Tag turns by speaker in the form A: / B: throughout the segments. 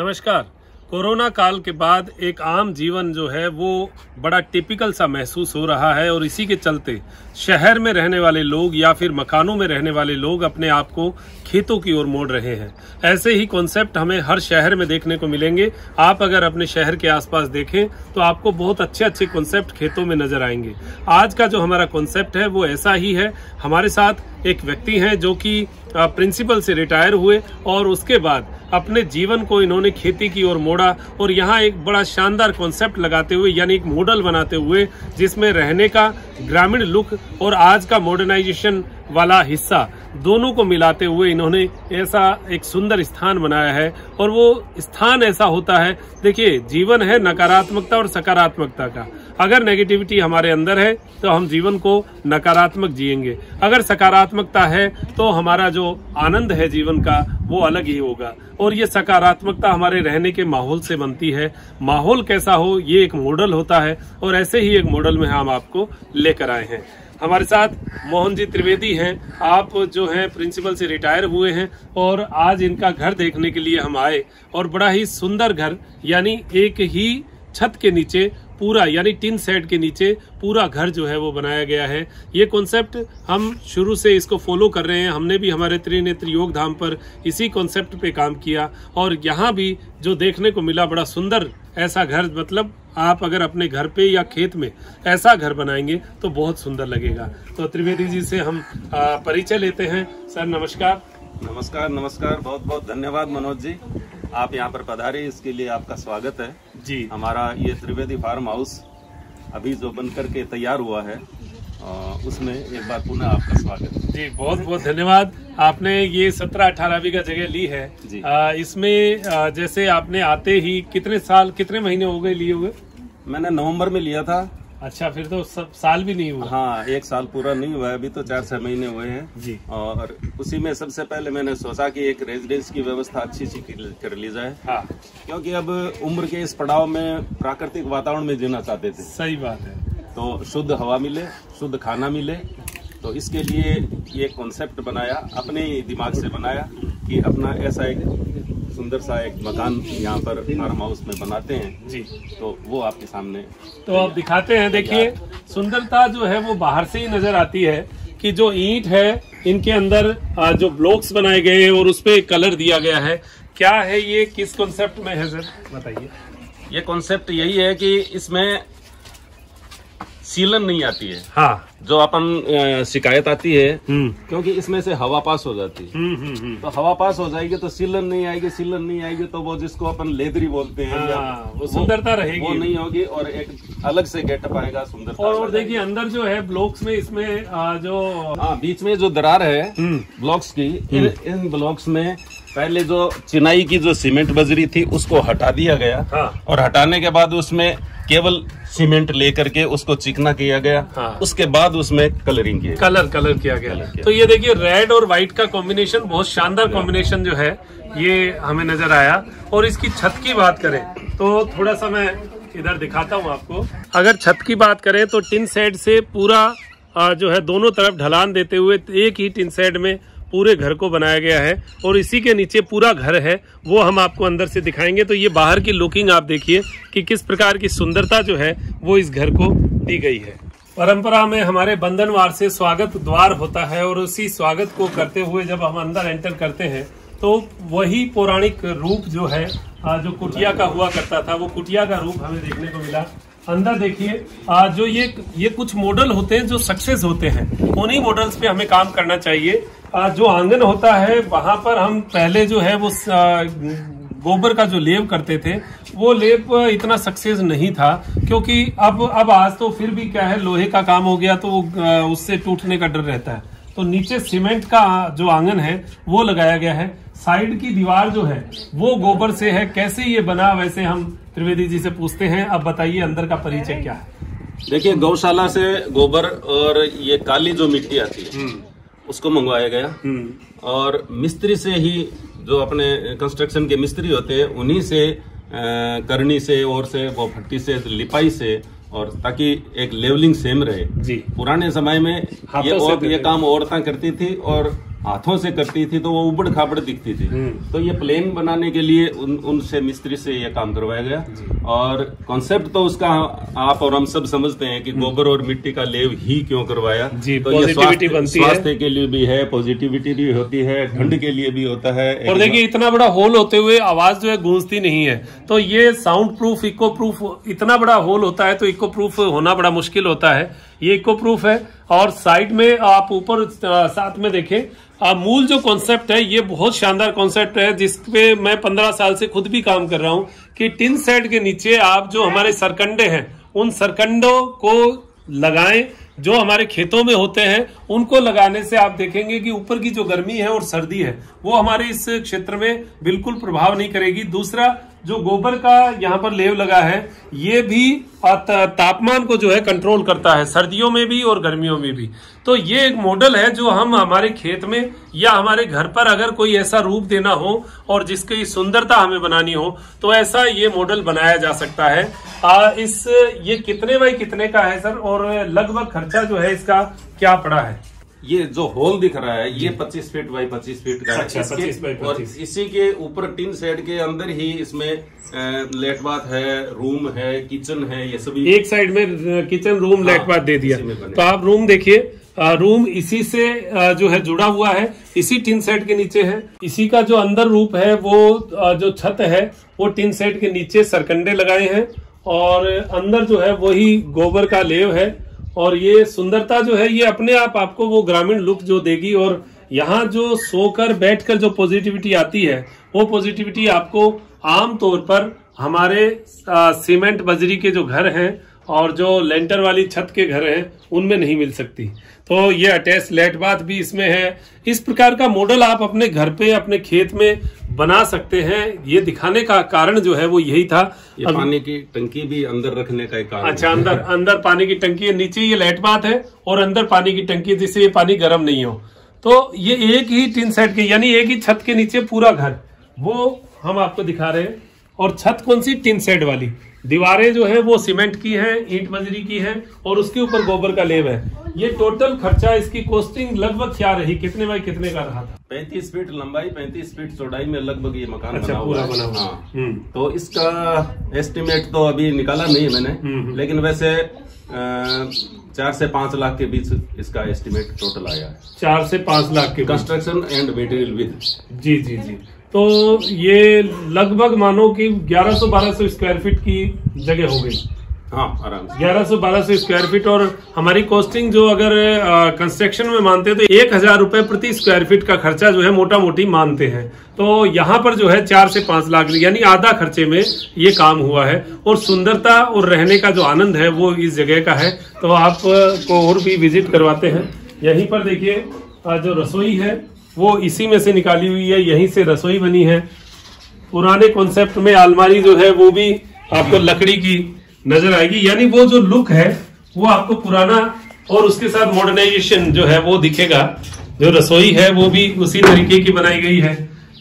A: नमस्कार। कोरोना काल के बाद एक आम जीवन जो है वो बड़ा टिपिकल सा महसूस हो रहा है और इसी के चलते शहर में रहने वाले लोग या फिर मकानों में रहने वाले लोग अपने आप को खेतों की ओर मोड़ रहे हैं। ऐसे ही कॉन्सेप्ट हमें हर शहर में देखने को मिलेंगे। आप अगर अपने शहर के आसपास देखें तो आपको बहुत अच्छे अच्छे कॉन्सेप्ट खेतों में नजर आएंगे। आज का जो हमारा कॉन्सेप्ट है वो ऐसा ही है। हमारे साथ एक व्यक्ति हैं जो कि प्रिंसिपल से रिटायर हुए और उसके बाद अपने जीवन को इन्होंने खेती की ओर मोड़ा और यहाँ एक बड़ा शानदार कॉन्सेप्ट लगाते हुए यानी एक मॉडल बनाते हुए जिसमें रहने का ग्रामीण लुक और आज का मॉडर्नाइजेशन वाला हिस्सा दोनों को मिलाते हुए इन्होंने ऐसा एक सुंदर स्थान बनाया है। और वो स्थान ऐसा होता है, देखिए जीवन है नकारात्मकता और सकारात्मकता का। अगर नेगेटिविटी हमारे अंदर है तो हम जीवन को नकारात्मक जिएंगे, अगर सकारात्मकता है तो हमारा जो आनंद है जीवन का वो अलग ही होगा। और ये सकारात्मकता हमारे रहने के माहौल से बनती है। माहौल कैसा हो ये एक मॉडल होता है और ऐसे ही एक मॉडल में हम आपको लेकर आए हैं। हमारे साथ मोहन जी त्रिवेदी हैं। आप जो हैं प्रिंसिपल से रिटायर हुए हैं और आज इनका घर देखने के लिए हम आए और बड़ा ही सुंदर घर यानी एक ही छत के नीचे पूरा यानी टिन सेट के नीचे पूरा घर जो है वो बनाया गया है। ये कॉन्सेप्ट हम शुरू से इसको फॉलो कर रहे हैं। हमने भी हमारे त्रिनेत्र योग धाम पर इसी कॉन्सेप्ट पे काम किया और यहाँ भी जो देखने को मिला बड़ा सुंदर ऐसा घर, मतलब आप अगर अपने घर पे या खेत में ऐसा घर बनाएंगे तो बहुत सुंदर लगेगा। तो त्रिवेदी जी से हम परिचय लेते हैं। सर नमस्कार।
B: नमस्कार नमस्कार, बहुत बहुत धन्यवाद मनोज जी, आप यहाँ पर पधारे, इसके लिए आपका स्वागत है
A: जी।
B: हमारा ये त्रिवेदी फार्म हाउस अभी जो बनकर के तैयार हुआ है उसमें एक बार पुनः आपका स्वागत है
A: जी। बहुत बहुत धन्यवाद। आपने ये 17-18 बीघा जगह ली है जी। इसमें जैसे आपने आते ही कितने महीने हो गए लिए हुए?
B: मैंने नवंबर में लिया था।
A: अच्छा, फिर तो सब साल भी नहीं हुआ?
B: हाँ, एक साल पूरा नहीं हुआ, अभी तो 4-6 महीने हुए हैं
A: जी।
B: और उसी में सबसे पहले मैंने सोचा कि एक रेजिडेंस की व्यवस्था अच्छी सी कर ली जाए। हाँ। क्योंकि अब उम्र के इस पड़ाव में प्राकृतिक वातावरण में जीना चाहते थे।
A: सही बात है। तो
B: शुद्ध हवा मिले, शुद्ध खाना मिले, तो इसके लिए ये कॉन्सेप्ट बनाया, अपने दिमाग से बनाया कि अपना ऐसा एक सुंदर सा एक मकान यहाँ पर फार्म हाउस में बनाते हैं जी। तो वो आपके सामने
A: तो आप दिखाते हैं। देखिए सुंदरता जो है वो बाहर से ही नजर आती है कि जो ईंट है इनके अंदर जो ब्लॉक्स बनाए गए हैं और उसपे कलर दिया गया है। क्या है ये, किस कॉन्सेप्ट में है सर, बताइए।
B: ये कॉन्सेप्ट यही है कि इसमें सीलन नहीं आती है। हाँ। जो अपन शिकायत आती है क्योंकि इसमें से हवा पास हो जाती है। तो हवा पास हो जाएगी तो सीलन नहीं आएगी, सीलन नहीं आएगी तो वो जिसको अपन लेदरी बोलते हैं
A: वो सुंदरता रहेगी,
B: वो नहीं होगी और एक अलग से गेटअप आएगा, सुंदरता।
A: और देखिए अंदर जो है ब्लॉक्स में इसमें जो
B: बीच में जो दरार है ब्लॉक्स की, इन ब्लॉक्स में पहले जो चिनाई की जो सीमेंट बजरी थी उसको हटा दिया गया। हाँ। और हटाने के बाद उसमें केवल सीमेंट लेकर के उसको चिकना किया गया। हाँ। उसके बाद उसमें कलरिंग किया, कलर किया गया।
A: तो ये देखिए रेड और व्हाइट का कॉम्बिनेशन, बहुत शानदार कॉम्बिनेशन जो है ये हमें नजर आया। और इसकी छत की बात करें तो थोड़ा सा मैं इधर दिखाता हूँ आपको। अगर छत की बात करें तो टिन शेड से पूरा जो है दोनों तरफ ढलान देते हुए एक ही टिन शेड में पूरे घर को बनाया गया है और इसी के नीचे पूरा घर है, वो हम आपको अंदर से दिखाएंगे। तो ये बाहर की लुकिंग आप देखिए कि किस प्रकार की सुंदरता जो है वो इस घर को दी गई है। परंपरा में हमारे बंधनवार से स्वागत द्वार होता है और उसी स्वागत को करते हुए जब हम अंदर एंटर करते हैं तो वही पौराणिक रूप जो है जो कुटिया का हुआ करता था वो कुटिया का रूप हमें देखने को मिला। अंदर देखिए जो ये कुछ मॉडल होते हैं जो सक्सेस होते हैं, उन्हीं मॉडल्स पे हमें काम करना चाहिए। जो आंगन होता है वहां पर हम पहले जो है वो गोबर का जो लेप करते थे वो लेप इतना सक्सेस नहीं था क्योंकि अब आज तो फिर भी क्या है लोहे का काम हो गया तो उससे टूटने का डर रहता है। तो नीचे सीमेंट का जो आंगन है वो लगाया गया है। साइड की दीवार जो है वो गोबर से है। कैसे ये बना, वैसे हम त्रिवेदी जी से पूछते हैं। अब बताइए अंदर का परिचय क्या है।
B: देखिए गौशाला से गोबर और ये काली जो मिट्टी आती है उसको मंगवाया गया और मिस्त्री से ही, जो अपने कंस्ट्रक्शन के मिस्त्री होते हैं उन्हीं से करनी से और से वो भट्टी से लिपाई से, और ताकि एक लेवलिंग सेम रहे जी। पुराने समय में ये काम औरतें करती थी और हाथों से करती थी तो वो उबड़ खाबड़ दिखती थी। तो ये प्लेन बनाने के लिए उनसे मिस्त्री से ये काम करवाया गया। और कॉन्सेप्ट तो उसका आप और हम सब समझते हैं कि गोबर और मिट्टी का लेव ही क्यों करवाया।
A: तो ये
B: स्वास्थ्य के लिए भी है, पॉजिटिविटी भी होती है, ठंड के लिए भी होता है।
A: और देखिए इतना बड़ा होल होते हुए आवाज जो है गूंजती नहीं है। तो ये साउंड प्रूफ, इको प्रूफ, इतना बड़ा होल होता है तो इको प्रूफ होना बड़ा मुश्किल होता है। ये इको प्रूफ है। और साइड में आप ऊपर साथ में देखें, मूल जो कॉन्सेप्ट है ये बहुत शानदार कॉन्सेप्ट है, जिसपे मैं 15 साल से खुद भी काम कर रहा हूं कि टिन शेड के नीचे आप जो हमारे सरकंडे हैं उन सरकंडों को लगाएं। जो हमारे खेतों में होते हैं उनको लगाने से आप देखेंगे कि ऊपर की जो गर्मी है और सर्दी है वो हमारे इस क्षेत्र में बिल्कुल प्रभाव नहीं करेगी। दूसरा, जो गोबर का यहाँ पर लेव लगा है ये भी तापमान को जो है कंट्रोल करता है, सर्दियों में भी और गर्मियों में भी। तो ये एक मॉडल है जो हम हमारे खेत में या हमारे घर पर अगर कोई ऐसा रूप देना हो और जिसकी सुंदरता हमें बनानी हो तो ऐसा ये मॉडल बनाया जा सकता है। ये कितने बाई कितने का है सर, और लगभग खर्चा जो है इसका क्या पड़ा है?
B: ये जो होल दिख रहा है ये 25 फीट बाई 25 फीट का है।
A: अच्छा, 25 बाई 25।
B: और इसी के ऊपर टिन शेड के अंदर ही इसमें लेट बाथ है, रूम है, किचन है, ये सभी
A: एक साइड में किचन, रूम, लेट बाथ दे दिया। तो आप रूम देखिए, रूम इसी से जो है जुड़ा हुआ है, इसी टिन शेड के नीचे है। इसी का जो अंदर रूप है वो जो छत है वो टिन शेड के नीचे सरकंडे लगाए हैं और अंदर जो है वही गोबर का लेव है। और ये सुंदरता जो है ये अपने आप आपको वो ग्रामीण लुक जो देगी। और यहाँ जो सोकर बैठकर जो पॉजिटिविटी आती है वो पॉजिटिविटी आपको आमतौर पर हमारे सीमेंट बजरी के जो घर हैं और जो लेंटर वाली छत के घर हैं उनमें नहीं मिल सकती। तो ये अटैच लेट बाथ भी इसमें है। इस प्रकार का मॉडल आप अपने घर पे, अपने खेत में बना सकते हैं। ये दिखाने का कारण जो है वो यही था।
B: ये पानी की टंकी भी अंदर रखने का एक कारण।
A: अच्छा, अंदर पानी की टंकी है, नीचे ये लेट बाथ है और अंदर पानी की टंकी है जिससे ये पानी गर्म नहीं हो। तो ये एक ही टिन शेड के यानी एक ही छत के नीचे पूरा घर वो हम आपको दिखा रहे हैं। और छत कौन सी? टिन शेड वाली। दीवारें जो है वो सीमेंट की है, ईंट बजरी की है और उसके ऊपर गोबर का लेव है। ये टोटल खर्चा, इसकी कॉस्टिंग लगभग क्या रही, कितने बाई कितने का रहा था?
B: 35 फीट लंबाई, 35 फीट चौड़ाई में लगभग ये मकान
A: अच्छा,
B: बना
A: पूरा
B: हुआ
A: बना
B: है।
A: हुआ।
B: हाँ। तो इसका एस्टिमेट तो अभी निकाला नहीं मैंने, लेकिन वैसे 4 से 5 लाख के बीच इसका एस्टिमेट टोटल आया है।
A: 4 से 5 लाख के
B: कंस्ट्रक्शन एंड मटेरियल विद।
A: जी जी जी। तो ये लगभग मानो कि 1100-1200 स्क्वायर फीट की जगह हो गई।
B: हाँ, आराम से
A: 1100-1200 स्क्वायर फीट। और हमारी कॉस्टिंग जो अगर कंस्ट्रक्शन में मानते हैं तो 1000 रुपए प्रति स्क्वायर फीट का खर्चा जो है मोटा मोटी मानते हैं। तो यहाँ पर जो है 4 से 5 लाख यानी आधा खर्चे में ये काम हुआ है। और सुंदरता और रहने का जो आनंद है वो इस जगह का है। तो आप को और भी विजिट करवाते हैं। यहीं पर देखिए जो रसोई है वो इसी में से निकाली हुई है, यहीं से रसोई बनी है। पुराने कॉन्सेप्ट में अलमारी जो है वो भी आपको लकड़ी की नजर आएगी, यानी वो जो लुक है वो आपको पुराना और उसके साथ मॉडर्नाइजेशन जो है वो दिखेगा। जो रसोई है वो भी उसी तरीके की बनाई गई है।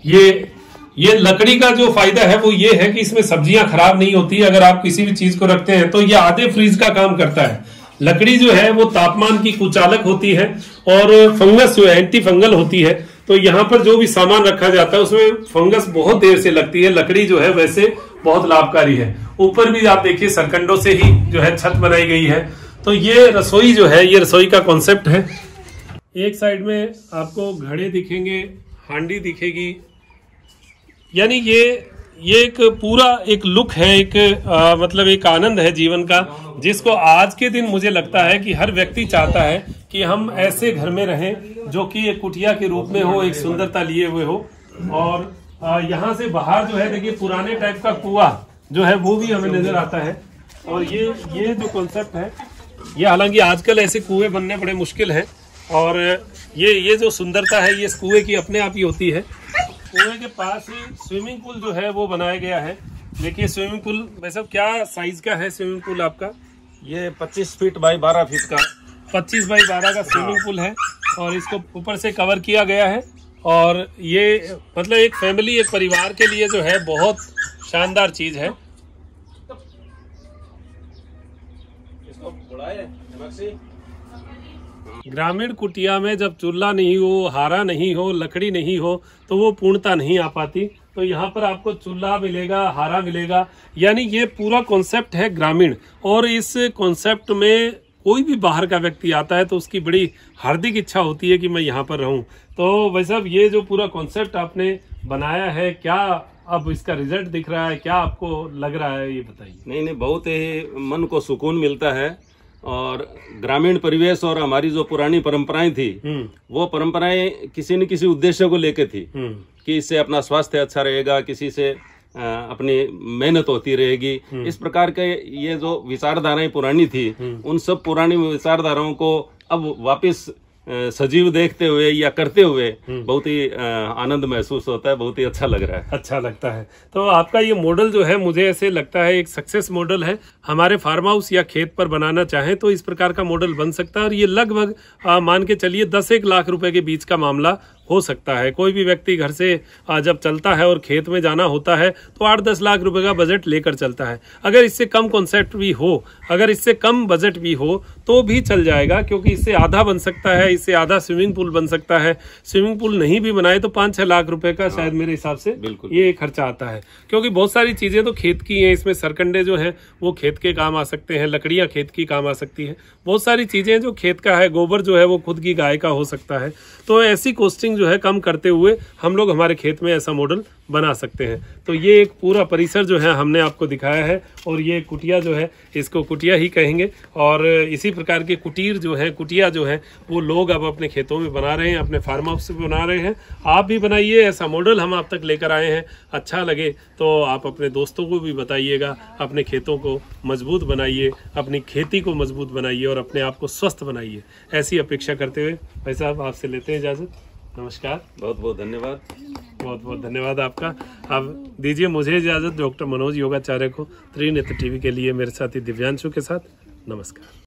A: ये लकड़ी का जो फायदा है वो ये है कि इसमें सब्जियां खराब नहीं होती। अगर आप किसी भी चीज को रखते हैं तो ये आधे फ्रीज का काम करता है। लकड़ी जो है वो तापमान की कुचालक होती है और फंगस जो है एंटी फंगल होती है। तो यहाँ पर जो भी सामान रखा जाता है उसमें फंगस बहुत देर से लगती है। लकड़ी जो है वैसे बहुत लाभकारी है। ऊपर भी आप देखिए सरकंडों से ही जो है छत बनाई गई है। तो ये रसोई जो है ये रसोई का कॉन्सेप्ट है। एक साइड में आपको घड़े दिखेंगे, हांडी दिखेगी, यानी ये एक पूरा एक लुक है, एक मतलब एक आनंद है जीवन का, जिसको आज के दिन मुझे लगता है कि हर व्यक्ति चाहता है कि हम ऐसे घर में रहें जो कि एक कुटिया के रूप में हो, एक सुंदरता लिए हुए हो। और यहाँ से बाहर जो है देखिए पुराने टाइप का कुआं जो है वो भी हमें नजर आता है। और ये जो कॉन्सेप्ट है ये, हालांकि आजकल ऐसे कुएं बनने बड़े मुश्किल हैं। और ये जो सुंदरता है ये इस कुएं की अपने आप ही होती है। कुएं के पास ही स्विमिंग पूल जो है वो बनाया गया है। देखिए स्विमिंग पूल वैसे क्या साइज का है स्विमिंग पूल आपका?
B: ये 25 फीट बाई 12 फीट का,
A: 25 बाई 12 का स्विमिंग पूल है। और इसको ऊपर से कवर किया गया है। और ये मतलब एक फैमिली, एक परिवार के लिए जो है बहुत शानदार चीज है।
B: इसको बुलाए
A: ग्रामीण कुटिया में जब चूल्हा नहीं हो, हारा नहीं हो, लकड़ी नहीं हो, तो वो पूर्णता नहीं आ पाती। तो यहाँ पर आपको चूल्हा मिलेगा, हारा मिलेगा, यानी ये पूरा कॉन्सेप्ट है ग्रामीण। और इस कॉन्सेप्ट में कोई भी बाहर का व्यक्ति आता है तो उसकी बड़ी हार्दिक इच्छा होती है कि मैं यहाँ पर रहूं। तो भाई साहब, ये जो पूरा कॉन्सेप्ट आपने बनाया है, क्या अब इसका रिजल्ट दिख रहा है, क्या आपको लग रहा है, ये बताइए।
B: नहीं, बहुत ही मन को सुकून मिलता है। और ग्रामीण परिवेश और हमारी जो पुरानी परंपराएं थी, वो परंपराएं किसी न किसी उद्देश्य को लेके थी कि इससे अपना स्वास्थ्य अच्छा रहेगा, किसी से अपनी मेहनत होती रहेगी। इस प्रकार के ये जो विचारधाराएं पुरानी थी, उन सब पुरानी विचारधाराओं को अब वापस सजीव देखते हुए या करते हुए बहुत ही आनंद महसूस होता है, बहुत ही अच्छा लग रहा है।
A: अच्छा लगता है। तो आपका ये मॉडल जो है, मुझे ऐसे लगता है एक सक्सेस मॉडल है। हमारे फार्म हाउस या खेत पर बनाना चाहें तो इस प्रकार का मॉडल बन सकता है। और ये लगभग मान के चलिए 10-1 लाख रुपए के बीच का मामला हो सकता है। कोई भी व्यक्ति घर से जब चलता है और खेत में जाना होता है तो 8-10 लाख रुपए का बजट लेकर चलता है। अगर इससे कम कॉन्सेप्ट भी हो, अगर इससे कम बजट भी हो तो भी चल जाएगा, क्योंकि इससे आधा बन सकता है, इससे आधा स्विमिंग पूल बन सकता है। स्विमिंग पूल नहीं भी बनाए तो 5-6 लाख रुपए का शायद मेरे हिसाब से ये खर्चा आता है, क्योंकि बहुत सारी चीजें तो खेत की हैं। इसमें सरकंडे जो है वो खेत के काम आ सकते हैं, लकड़ियां खेत की काम आ सकती है, बहुत सारी चीजें जो खेत का है, गोबर जो है वो खुद की गाय का हो सकता है। तो ऐसी कॉस्टिंग जो है कम करते हुए हम लोग हमारे खेत में ऐसा मॉडल बना सकते हैं। तो ये एक पूरा परिसर जो है हमने आपको दिखाया है। और ये कुटिया जो है, इसको कुटिया ही कहेंगे। और इसी प्रकार के कुटीर जो है, कुटिया जो है, वो लोग अब अपने खेतों में बना रहे हैं, अपने फार्म हाउस में बना रहे हैं। आप भी बनाइए, ऐसा मॉडल हम आप तक लेकर आए हैं। अच्छा लगे तो आप अपने दोस्तों को भी बताइएगा। अपने खेतों को मजबूत बनाइए, अपनी खेती को मजबूत बनाइए और अपने आप को स्वस्थ बनाइए। ऐसी अपेक्षा करते हुए भाई साहब आपसे लेते हैं इजाजत। नमस्कार,
B: बहुत बहुत धन्यवाद।
A: बहुत बहुत धन्यवाद आपका। अब दीजिए मुझे इजाजत, डॉक्टर मनोज योगाचार्य को, त्रिनेत्र टीवी के लिए मेरे साथी दिव्यांशु के साथ। नमस्कार।